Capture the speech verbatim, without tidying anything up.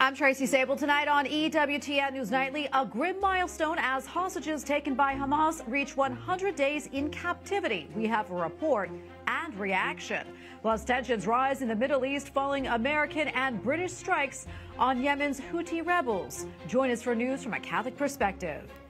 I'm Tracy Sable. Tonight on E W T N News Nightly, a grim milestone as hostages taken by Hamas reach one hundred days in captivity. We have a report and reaction. Plus, tensions rise in the Middle East following American and British strikes on Yemen's Houthi rebels. Join us for news from a Catholic perspective.